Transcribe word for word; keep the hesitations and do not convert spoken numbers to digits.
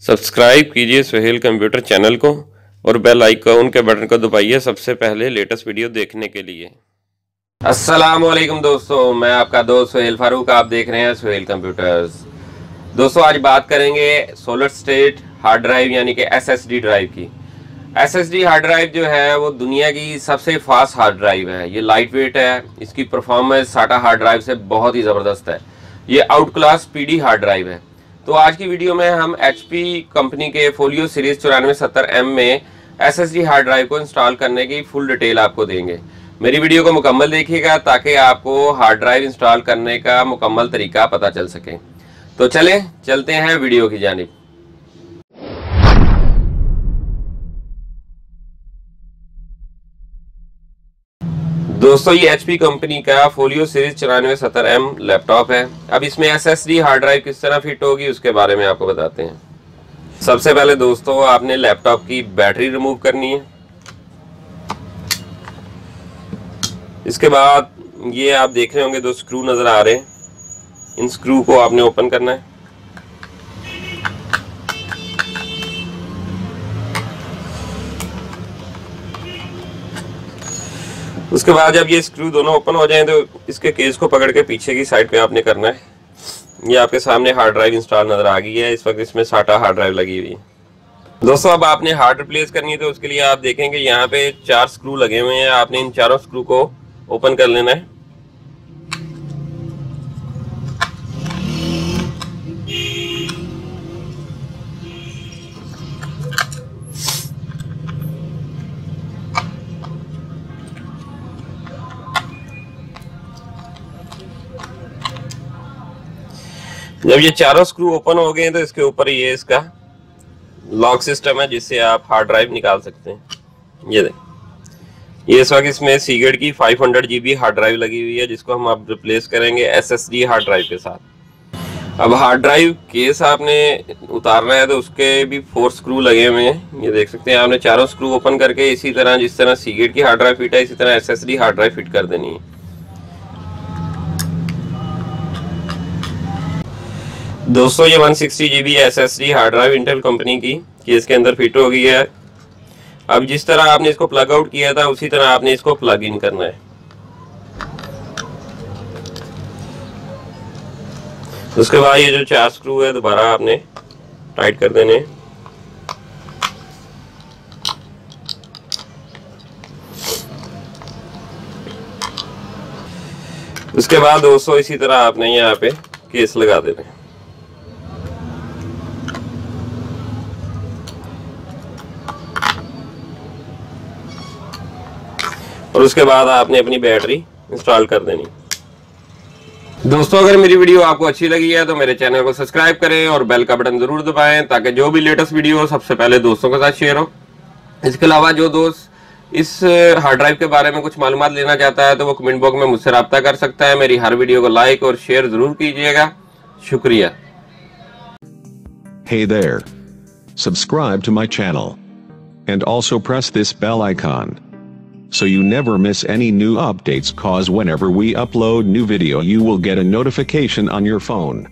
Subscribe कीजिए Sohail computer channel को और बेल आइकन के बटन को दबाइए सबसे पहले लेटेस्ट वीडियो देखने के लिए। अस्सलाम वालेकुम दोस्तों, मैं आपका दोस्त सोहेल फारूक, आप देख रहे हैं सोहेल कंप्यूटर्स। दोस्तों आज बात करेंगे सॉलिड स्टेट हार्ड ड्राइव यानी कि एसएसडी ड्राइव की। एसएसडी हार्ड ड्राइव जो है वो दुनिया की सबसे फास्ट हार्ड ड्राइव है। ये लाइट वेट है, इसकी परफॉर्मेंस साटा हार्ड ड्राइव से बहुत ही ज़बरदस्त है। ये out class PD hard drive है। तो आज की वीडियो में हम एचपी कंपनी के फोलियो सीरीज चौरानवे सत्तर एम में एसएसडी हार्ड ड्राइव को इंस्टॉल करने की फुल डिटेल आपको देंगे। मेरी वीडियो को मुकम्मल देखिएगा ताकि आपको हार्ड ड्राइव इंस्टॉल करने का मुकम्मल तरीका पता चल सके। तो चलें चलते हैं वीडियो की जानिब। दोस्तों ये एचपी कंपनी का फोलियो सीरीज चौरानवे सत्तर एम लैपटॉप है। अब इसमें एसएसडी हार्ड ड्राइव किस तरह फिट होगी उसके बारे में आपको बताते हैं। सबसे पहले दोस्तों आपने लैपटॉप की बैटरी रिमूव करनी है। इसके बाद ये आप देख रहे होंगे दो स्क्रू नजर आ रहे हैं, इन स्क्रू को आपने ओपन करना है। उसके बाद जब ये स्क्रू दोनों ओपन हो जाएं तो इसके केस को पकड़ के पीछे की साइड पे आपने करना है। ये आपके सामने हार्ड ड्राइव इंस्टॉल नजर आ गई है। इस वक्त इसमें साटा हार्ड ड्राइव लगी हुई है। दोस्तों अब आपने हार्ड रिप्लेस करनी है तो उसके लिए आप देखेंगे यहाँ पे चार स्क्रू लगे हुए हैं। आपने इन चारों स्क्रू को ओपन कर लेना है। जब ये चारों स्क्रू ओपन हो गए तो इसके ऊपर ये इसका लॉक सिस्टम है जिससे आप हार्ड ड्राइव निकाल सकते हैं। ये देख, ये इस वक्त इसमें सीगेट की पाँच सौ जीबी हार्ड ड्राइव लगी हुई है जिसको हम अब रिप्लेस करेंगे एसएसडी हार्ड ड्राइव के साथ। अब हार्ड ड्राइव केस आपने उतारना है तो उसके भी फोर स्क्रू लगे हुए हैं। ये देख सकते हैं आपने चारों स्क्रू ओपन करके इसी तरह जिस तरह सीगेट की हार्ड ड्राइव फिट है इसी तरह एसएसडी हार्ड ड्राइव फिट कर देनी है। दोस्तों ये एक सौ साठ GB SSD hard drive Intel company की केस के अंदर फिट हो गई है। अब जिस तरह आपने इसको प्लग आउट किया था उसी तरह आपने इसको प्लग इन करना है। उसके बाद ये जो चार स्क्रू है दोबारा आपने टाइट कर देने। उसके बाद दोस्तों इसी तरह आपने यहाँ पे केस लगा देने। और उसके बाद आपने अपनी बैटरी इंस्टॉल कर देनी। दोस्तों अगर मेरी वीडियो आपको अच्छी लगी है तो मेरे चैनल को सब्सक्राइब करें और बेल का बटन जरूर दबाएं ताकि जो भी लेटेस्ट वीडियो हो सबसे पहले दोस्तों के साथ शेयर हो। इसके अलावा जो दोस्त इस हार्ड ड्राइव के बारे में कुछ मालूमात लेना चाहता है तो वो कमेंट बॉक्स में मुझसे रब्ता कर सकता है। मेरी हर वीडियो को लाइक और शेयर जरूर कीजिएगा। शुक्रिया। Hey there. Subscribe to my channel. And also press this bell icon. So you never miss any new updates, cause whenever we upload new video you will get a notification on your phone.